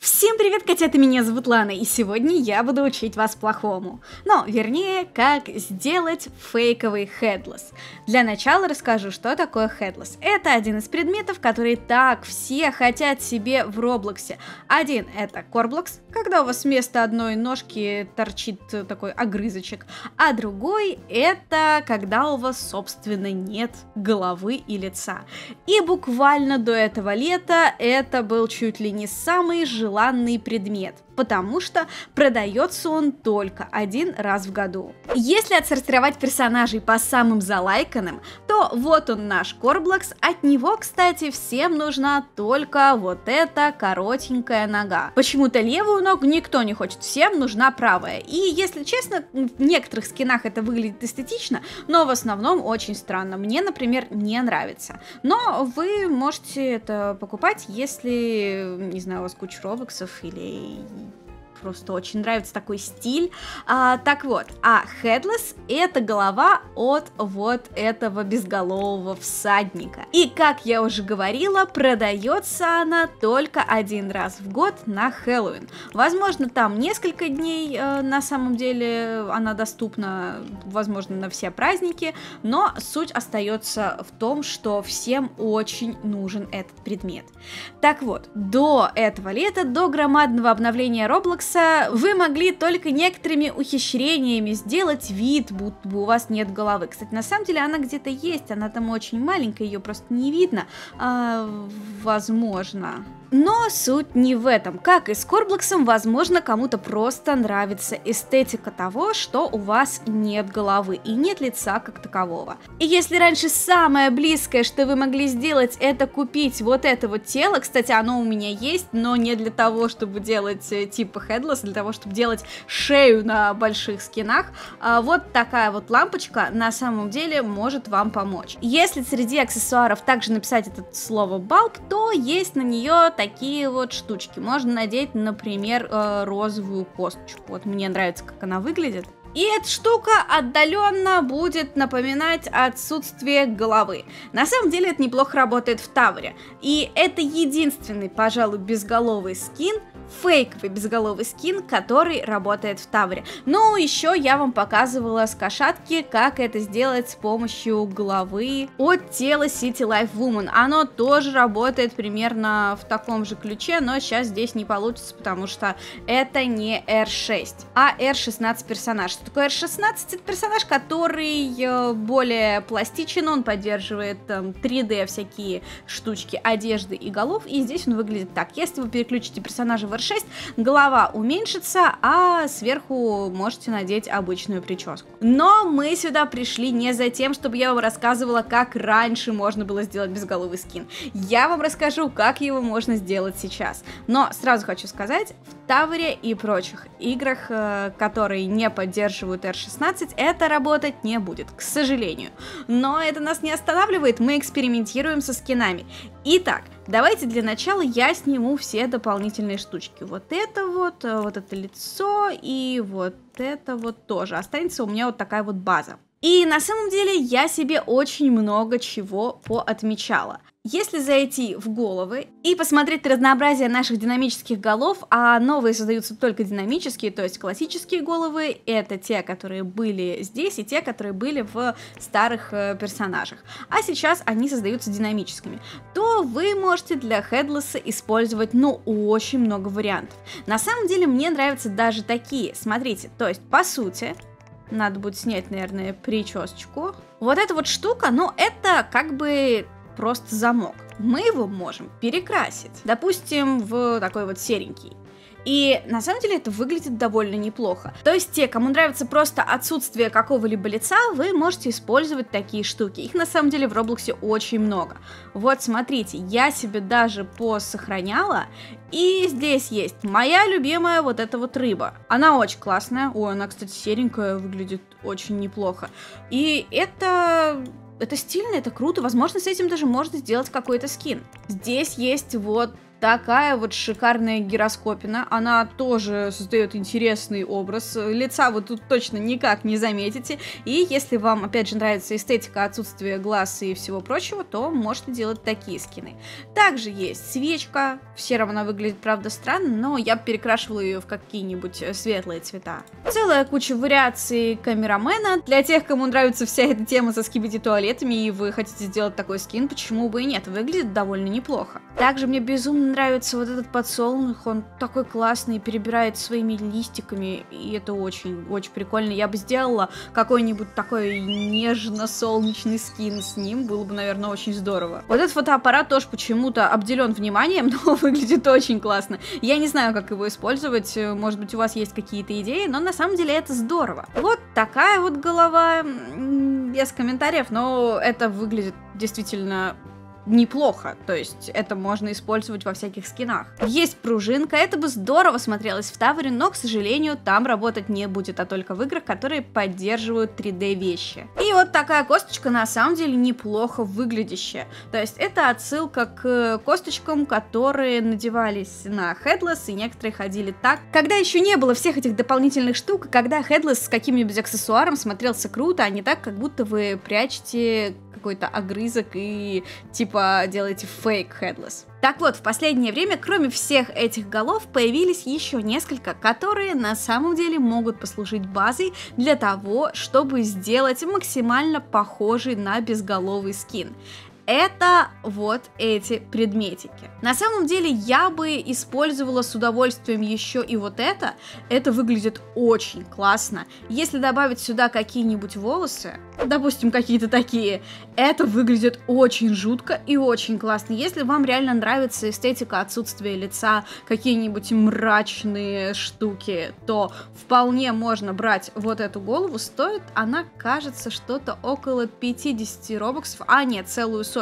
Всем привет, котята, меня зовут Лана, и сегодня я буду учить вас плохому. Ну, вернее, как сделать фейковый headless. Для начала расскажу, что такое headless. Это один из предметов, которые так все хотят себе в Роблоксе. Один — это корблокс, когда у вас вместо одной ножки торчит такой огрызочек, а другой — это когда у вас, собственно, нет головы и лица. И буквально до этого лета это был чуть ли не самый желанный предмет, потому что продается он только один раз в году. Если отсортировать персонажей по самым залайканным, то вот он наш корблокс. От него, кстати, всем нужна только вот эта коротенькая нога. Почему-то левую ногу никто не хочет, всем нужна правая. И если честно, в некоторых скинах это выглядит эстетично, но в основном очень странно. Мне, например, не нравится. Но вы можете это покупать, если, не знаю, у вас куча робоксов или просто очень нравится такой стиль. Так вот, headless — это голова от вот этого безголового всадника. И, как я уже говорила, продается она только один раз в год на Хэллоуин. Возможно, там несколько дней на самом деле она доступна, возможно, на все праздники, но суть остается в том, что всем очень нужен этот предмет. Так вот, до этого лета, до громадного обновления Роблокса, вы могли только некоторыми ухищрениями сделать вид, будто бы у вас нет головы. Кстати, на самом деле она где-то есть, она там очень маленькая, ее просто не видно, возможно. Но суть не в этом. Как и с корблоксом, возможно, кому-то просто нравится эстетика того, что у вас нет головы и нет лица как такового. И если раньше самое близкое, что вы могли сделать, это купить вот это вот тело, кстати, оно у меня есть, но не для того, чтобы делать типа headless, для того, чтобы делать шею на больших скинах, вот такая вот лампочка на самом деле может вам помочь. Если среди аксессуаров также написать это слово bulb, то есть на нее такие вот штучки. Можно надеть, например, розовую косточку. Вот мне нравится, как она выглядит. И эта штука отдаленно будет напоминать отсутствие головы. На самом деле это неплохо работает в Тауэре. И это единственный, пожалуй, безголовый скин, фейковый безголовый скин, который работает в Тауэре. Ну, еще я вам показывала с кошатки, как это сделать с помощью головы от тела City Life Woman. Оно тоже работает примерно в таком же ключе, но сейчас здесь не получится, потому что это не R6, а R16 персонаж. Что такое R16? Это персонаж, который более пластичен, он поддерживает 3D всякие штучки одежды и голов, и здесь он выглядит так. Если вы переключите персонажа в R6, голова уменьшится, а сверху можете надеть обычную прическу. Но мы сюда пришли не за тем, чтобы я вам рассказывала, как раньше можно было сделать безголовый скин. Я вам расскажу, как его можно сделать сейчас. Но сразу хочу сказать, в Тауэре и прочих играх, которые не поддерживают R16, это работать не будет, к сожалению. Но это нас не останавливает, мы экспериментируем со скинами. Итак, давайте для начала я сниму все дополнительные штучки. Вот это лицо и вот это вот тоже. Останется у меня вот такая вот база. И на самом деле я себе очень много чего поотмечала. Если зайти в головы и посмотреть разнообразие наших динамических голов, а новые создаются только динамические, то есть классические головы, это те, которые были здесь, и те, которые были в старых персонажах, а сейчас они создаются динамическими, то вы можете для headless использовать, ну, очень много вариантов. На самом деле мне нравятся даже такие, смотрите, то есть по сути... Надо будет снять, наверное, причесочку. Вот эта вот штука, ну, это как бы просто замок. Мы его можем перекрасить, допустим, в такой вот серенький. И на самом деле это выглядит довольно неплохо. То есть те, кому нравится просто отсутствие какого-либо лица, вы можете использовать такие штуки. Их на самом деле в Роблоксе очень много. Вот смотрите, я себе даже посохраняла. И здесь есть моя любимая вот эта вот рыба. Она очень классная. Ой, она, кстати, серенькая, выглядит очень неплохо. И это стильно, это круто. Возможно, с этим даже можно сделать какой-то скин. Здесь есть вот такая вот шикарная гироскопина. Она тоже создает интересный образ. Лица вы тут точно никак не заметите. И если вам, опять же, нравится эстетика отсутствия глаз и всего прочего, то можете делать такие скины. Также есть свечка. В сером она выглядит, правда, странно, но я бы перекрашивала ее в какие-нибудь светлые цвета. Целая куча вариаций камерамена. Для тех, кому нравится вся эта тема со скибиди-туалетами, и вы хотите сделать такой скин, почему бы и нет. Выглядит довольно неплохо. Также мне безумно нравится вот этот подсолнух. Он такой классный, перебирает своими листиками, и это очень-очень прикольно. Я бы сделала какой-нибудь такой нежно-солнечный скин с ним. Было бы, наверное, очень здорово. Вот этот фотоаппарат тоже почему-то обделен вниманием, но выглядит очень классно. Я не знаю, как его использовать. Может быть, у вас есть какие-то идеи, но на самом деле это здорово. Вот такая вот голова, без комментариев, но это выглядит действительно неплохо, то есть это можно использовать во всяких скинах. Есть пружинка, это бы здорово смотрелось в Тавере, но, к сожалению, там работать не будет, а только в играх, которые поддерживают 3D вещи. И вот такая косточка на самом деле неплохо выглядящая, то есть это отсылка к косточкам, которые надевались на Headless, и некоторые ходили так, когда еще не было всех этих дополнительных штук, когда Headless с каким-нибудь аксессуаром смотрелся круто, а не так, как будто вы прячете какой-то огрызок и типа делаете фейк Headless. Так вот, в последнее время, кроме всех этих голов, появились еще несколько, которые на самом деле могут послужить базой для того, чтобы сделать максимально похожий на безголовый скин. Это вот эти предметики. На самом деле я бы использовала с удовольствием еще и вот это. Это выглядит очень классно. Если добавить сюда какие-нибудь волосы, допустим, какие-то такие, это выглядит очень жутко и очень классно. Если вам реально нравится эстетика отсутствия лица, какие-нибудь мрачные штуки, то вполне можно брать вот эту голову. Стоит она, кажется, что-то около 50 робоксов, а нет, целую сотню.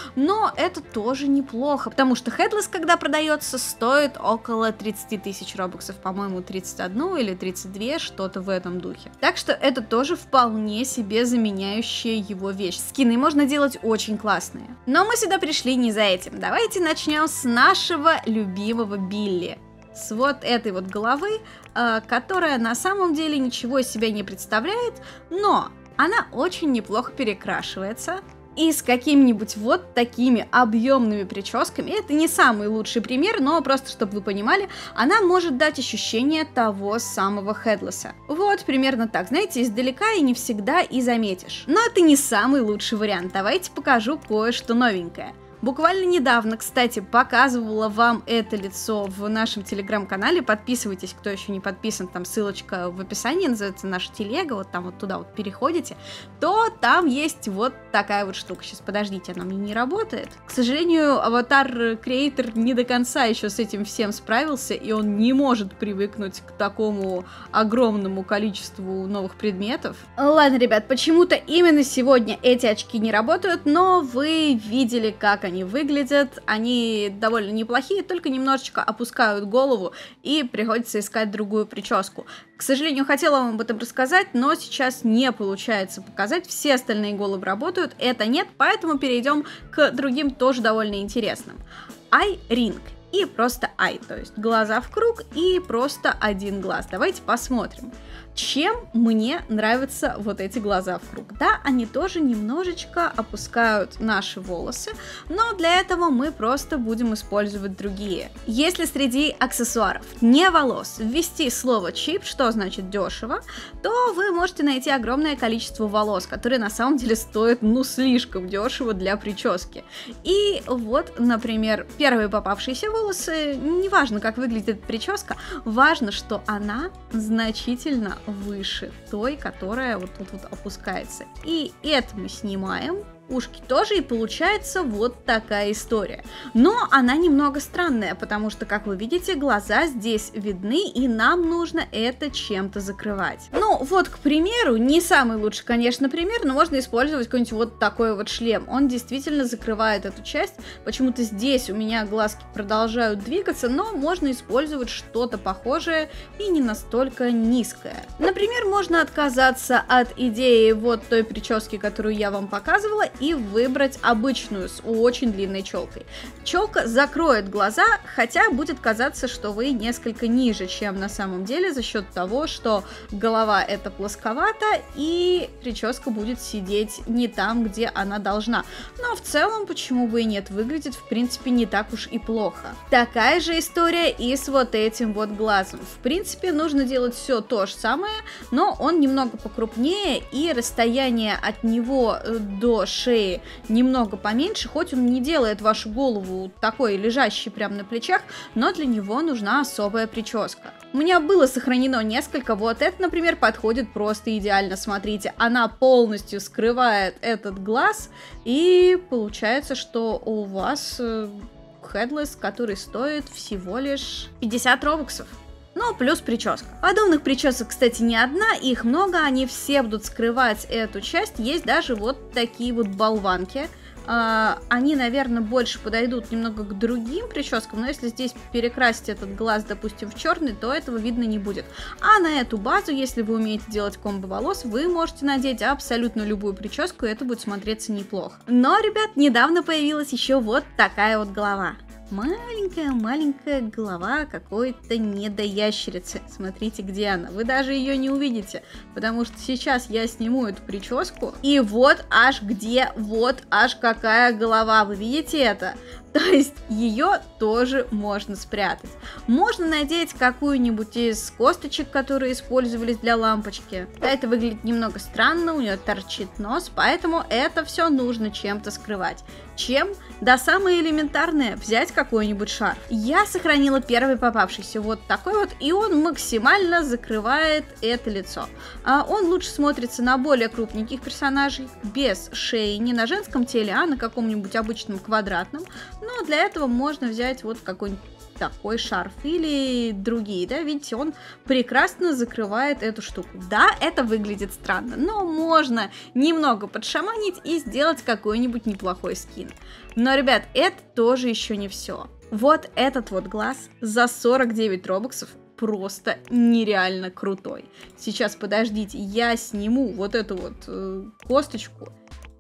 Но это тоже неплохо, потому что Headless, когда продается, стоит около 30 тысяч робоксов, по-моему, 31 или 32, что-то в этом духе. Так что это тоже вполне себе заменяющая его вещь. Скины можно делать очень классные. Но мы сюда пришли не за этим. Давайте начнем с нашего любимого Билли. С вот этой вот головы, которая на самом деле ничего из себя не представляет, но она очень неплохо перекрашивается. И с какими-нибудь вот такими объемными прическами, это не самый лучший пример, но просто чтобы вы понимали, она может дать ощущение того самого Headless. Вот примерно так, знаете, издалека и не всегда и заметишь. Но это не самый лучший вариант, давайте покажу кое-что новенькое. Буквально недавно, кстати, показывала вам это лицо в нашем телеграм-канале. Подписывайтесь, кто еще не подписан, там ссылочка в описании, называется наша телега, вот там вот туда вот переходите, то там есть вот такая вот штука. Сейчас, подождите, она мне не работает. К сожалению, аватар-креатор не до конца еще с этим всем справился, и он не может привыкнуть к такому огромному количеству новых предметов. Ладно, ребят, почему-то именно сегодня эти очки не работают, но вы видели, как они выглядят, они довольно неплохие, только немножечко опускают голову и приходится искать другую прическу. К сожалению, хотела вам об этом рассказать, но сейчас не получается показать, все остальные головы работают, это нет, поэтому перейдем к другим тоже довольно интересным. Eye Ring. И просто eye, то есть глаза в круг и просто один глаз. Давайте посмотрим, чем мне нравятся вот эти глаза в круг. Да, они тоже немножечко опускают наши волосы, но для этого мы просто будем использовать другие. Если среди аксессуаров не волос ввести слово cheap, что значит дешево, то вы можете найти огромное количество волос, которые на самом деле стоят ну слишком дешево для прически. И вот, например, первые попавшиеся волосы, неважно, как выглядит эта прическа, важно, что она значительно выше той, которая вот тут вот опускается. И это мы снимаем. Ушки тоже, и получается вот такая история. Но она немного странная, потому что, как вы видите, глаза здесь видны, и нам нужно это чем-то закрывать. Ну, вот, к примеру, не самый лучший, конечно, пример, но можно использовать какой-нибудь вот такой вот шлем. Он действительно закрывает эту часть. Почему-то здесь у меня глазки продолжают двигаться, но можно использовать что-то похожее и не настолько низкое. Например, можно отказаться от идеи вот той прически, которую я вам показывала, и выбрать обычную с очень длинной челкой. Челка закроет глаза, хотя будет казаться, что вы несколько ниже, чем на самом деле, за счет того, что голова это плосковата и прическа будет сидеть не там, где она должна. Но в целом, почему бы и нет, выглядит в принципе не так уж и плохо. Такая же история и с вот этим вот глазом. В принципе, нужно делать все то же самое, но он немного покрупнее и расстояние от него до шеи немного поменьше, хоть он не делает вашу голову такой лежащей прямо на плечах, но для него нужна особая прическа. У меня было сохранено несколько, вот это, например, подходит просто идеально, смотрите, она полностью скрывает этот глаз, и получается, что у вас хедлесс, который стоит всего лишь 50 робоксов. Ну, плюс прическа. Подобных причесок, кстати, не одна, их много, они все будут скрывать эту часть. Есть даже вот такие вот болванки. Они, наверное, больше подойдут немного к другим прическам, но если здесь перекрасить этот глаз, допустим, в черный, то этого видно не будет. А на эту базу, если вы умеете делать комбо волос, вы можете надеть абсолютно любую прическу, и это будет смотреться неплохо. Но, ребят, недавно появилась еще вот такая вот голова. Маленькая-маленькая голова какой-то недоящерицы. Смотрите, где она. Вы даже ее не увидите, потому что сейчас я сниму эту прическу, и вот аж где, вот аж какая голова. Вы видите это? То есть ее тоже можно спрятать. Можно надеть какую-нибудь из косточек, которые использовались для лампочки. Это выглядит немного странно, у нее торчит нос, поэтому это все нужно чем-то скрывать. Чем? Да самое элементарное, взять какой-нибудь шарф. Я сохранила первый попавшийся, вот такой вот, и он максимально закрывает это лицо. Он лучше смотрится на более крупненьких персонажей, без шеи, не на женском теле, а на каком-нибудь обычном квадратном. Но для этого можно взять вот какой-нибудь такой шарф или другие, да, видите, он прекрасно закрывает эту штуку. Да, это выглядит странно, но можно немного подшаманить и сделать какой-нибудь неплохой скин. Но, ребят, это тоже еще не все. Вот этот вот глаз за 49 робоксов просто нереально крутой. Сейчас, подождите, я сниму вот эту вот косточку,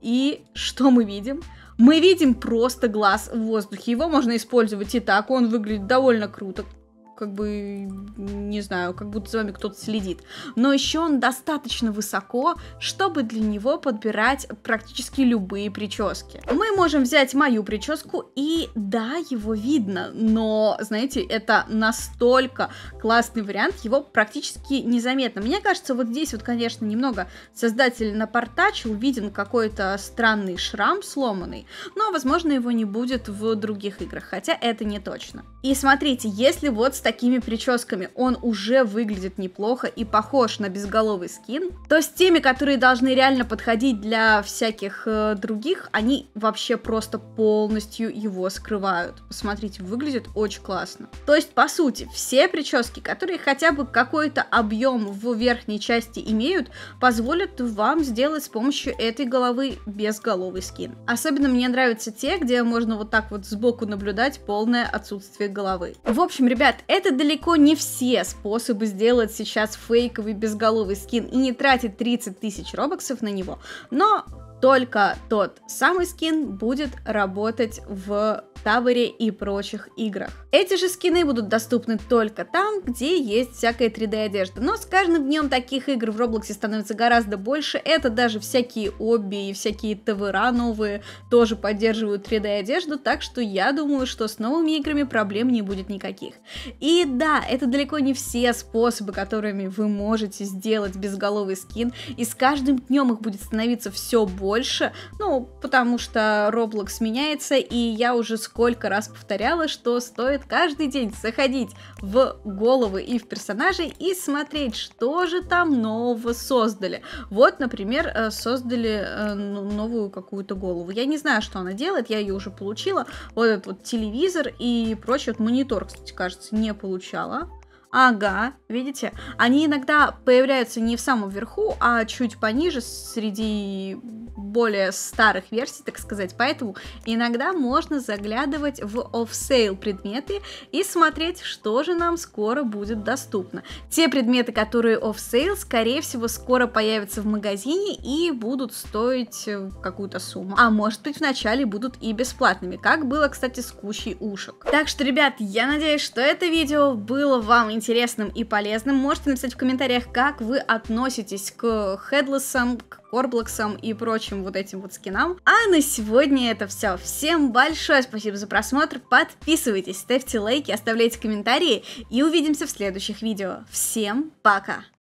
и что мы видим? Мы видим просто глаз в воздухе. Его можно использовать и так, он выглядит довольно круто. Как бы, не знаю, как будто за вами кто-то следит. Но еще он достаточно высоко, чтобы для него подбирать практически любые прически. Мы можем взять мою прическу, и да, его видно, но, знаете, это настолько классный вариант, его практически незаметно. Мне кажется, вот здесь вот, конечно, немного создатель напортачил, виден какой-то странный шрам сломанный, но, возможно, его не будет в других играх, хотя это не точно. И смотрите, если вот с такими прическами он уже выглядит неплохо и похож на безголовый скин, то с теми, которые должны реально подходить для всяких других, они вообще просто полностью его скрывают. Посмотрите, выглядит очень классно. То есть, по сути, все прически, которые хотя бы какой-то объем в верхней части имеют, позволят вам сделать с помощью этой головы безголовый скин. Особенно мне нравятся те, где можно вот так вот сбоку наблюдать полное отсутствие головы. В общем, ребят, это далеко не все способы сделать сейчас фейковый безголовый скин и не тратить 30 тысяч робоксов на него, но только тот самый скин будет работать в Тавере и прочих играх. Эти же скины будут доступны только там, где есть всякая 3D одежда, но с каждым днем таких игр в Роблоксе становится гораздо больше. Это даже всякие обби и всякие Тавера новые тоже поддерживают 3D одежду, так что я думаю, что с новыми играми проблем не будет никаких. И да, это далеко не все способы, которыми вы можете сделать безголовый скин, и с каждым днем их будет становиться все больше, ну, потому что Roblox меняется, и я уже сколько раз повторяла, что стоит каждый день заходить в головы и в персонажей и смотреть, что же там нового создали. Вот, например, создали новую какую-то голову. Я не знаю, что она делает, я ее уже получила. Вот этот вот телевизор и прочее. Вот монитор, кстати, кажется, не получала. Ага, видите? Они иногда появляются не в самом верху, а чуть пониже, среди более старых версий, так сказать, поэтому иногда можно заглядывать в off-sale предметы и смотреть, что же нам скоро будет доступно. Те предметы, которые off-sale, скорее всего, скоро появятся в магазине и будут стоить какую-то сумму. А может быть, вначале будут и бесплатными, как было, кстати, с кучей ушек. Так что, ребят, я надеюсь, что это видео было вам интересным и полезным. Можете написать в комментариях, как вы относитесь к хедлессам, к корблоксам и прочим вот этим вот скинам. А на сегодня это все. Всем большое спасибо за просмотр. Подписывайтесь, ставьте лайки, оставляйте комментарии и увидимся в следующих видео. Всем пока!